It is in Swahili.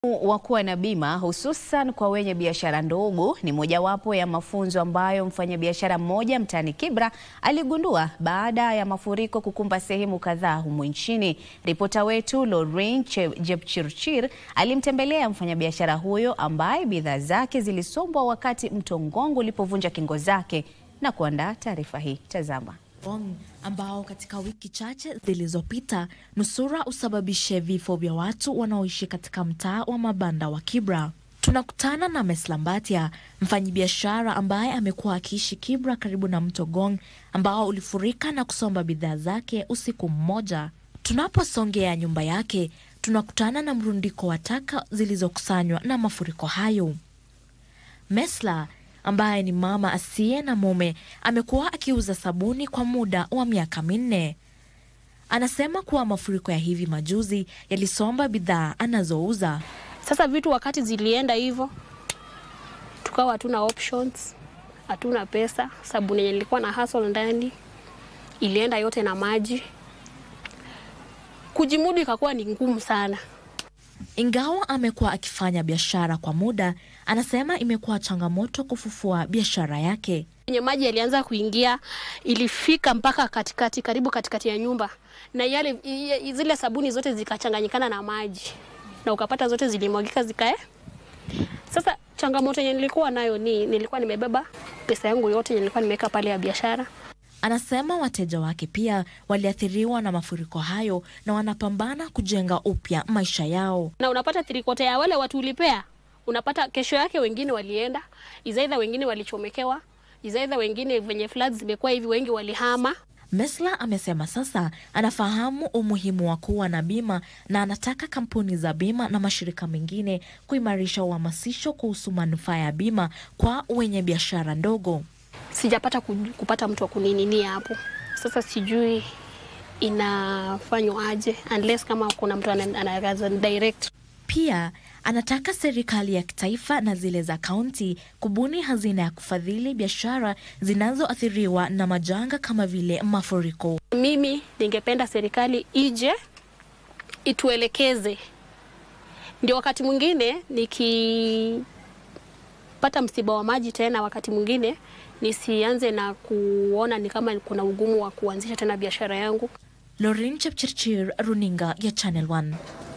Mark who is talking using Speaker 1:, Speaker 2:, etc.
Speaker 1: Wa kuwa na bima hususan kwa wenye biashara ndogo ni mojawapo ya mafunzo ambayo mfanyabiashara mmoja mtaani Kibra aligundua baada ya mafuriko kukumba sehemu kadhaa humu nchini. Ripota wetu Lorraine Jepchirchir alimtembelea mfanyabiashara huyo ambaye bidhaa zake zilisombwa wakati mto Ngong ulipovunja kingo zake na kuandaa taarifa hii. Tazama.
Speaker 2: Ambao katika wiki chache zilizopita nusura usababishe vifo vya watu wanaoishi katika mtaa wa mabanda wa Kibra. Tunakutana na Meslambatia, mfanyabiashara ambaye amekuwa akiishi Kibra karibu na mto Ngong ambao ulifurika na kusomba bidhaa zake usiku mmoja. Tunaposongea nyumba yake, tunakutana na mrundiko wa taka zilizokusanywa na mafuriko hayo. Mesla, ambaye ni mama asiye na mume, amekuwa akiuza sabuni kwa muda wa miaka 4. Anasema kuwa mafuriko ya hivi majuzi yalisomba bidhaa anazouza.
Speaker 3: Sasa vitu wakati zilienda hivyo, tukawa hatuna options, hatuna pesa. Sabuni yenye ilikuwa na hustle ndani ilienda yote na maji. Kujimudu ikakuwa ni ngumu sana.
Speaker 2: Ingawa amekuwa akifanya biashara kwa muda, anasema imekuwa changamoto kufufua biashara yake.
Speaker 3: Kwenye maji yalianza kuingia, ilifika mpaka karibu katikati ya nyumba. Na zile sabuni zote zikachanganyikana na maji. Na ukapata zote zilimwagika zikae. Sasa changamoto yenye nilikuwa nayo nilikuwa nimebeba pesa yangu yote nilikuwa nimeweka pale ya biashara.
Speaker 2: Anasema wateja wake pia waliathiriwa na mafuriko hayo na wanapambana kujenga upya maisha yao.
Speaker 3: Na unapata tirikote ya wale watu ulipea, unapata kesho yake wengine walienda, izaidha wengine walichomekewa, izaidha wengine venye floods zimekuwa hivi wengi walihama.
Speaker 2: Mesla amesema sasa anafahamu umuhimu wa kuwa na bima na anataka kampuni za bima na mashirika mengine kuimarisha uhamasisho kuhusu manufaa ya bima kwa wenye biashara ndogo.
Speaker 3: Sijapata kupata mtu wa kuninini hapo. Sasa sijui inafanywa aje unless kama kuna mtu anaweza direct.
Speaker 2: Pia anataka serikali ya kitaifa na zile za kaunti kubuni hazina ya kufadhili biashara zinazoathiriwa na majanga kama vile mafuriko.
Speaker 3: Mimi ningependa serikali ije ituelekeze. Ndio wakati mwingine nikipata msiba wa maji tena wakati mwingine nisianze na kuona ni kama kuna ugumu wa kuanzisha tena biashara yangu.
Speaker 2: Lorraine Jepchirchir, Runinga ya Channel 1.